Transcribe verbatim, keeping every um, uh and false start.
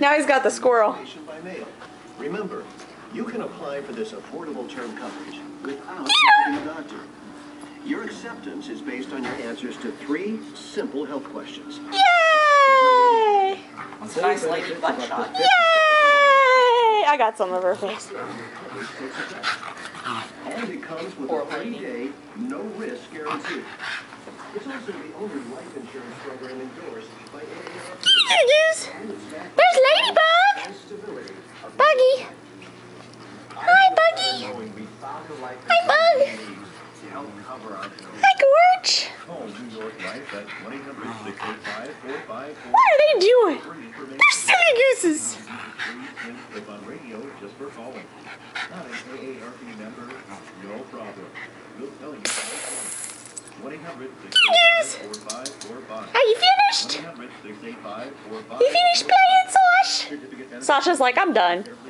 Now he's got the squirrel. By mail. Remember, you can apply for this affordable term coverage without seeing a doctor. Your acceptance is based on your answers to three simple health questions. Yay! It's a nice lady butt shot. Yay! I got some of her face. And it comes with a thirty-day, no-risk guarantee. It's also the only life insurance program endorsed by A A R P. Here it is. There's Ladybug. Buggy. Hi, Buggy. Hi, Bug. Hi, Gorge. What are they doing? They're silly gooses. Yes. Are you finished? You finished playing, Sash? Sasha's like, I'm done.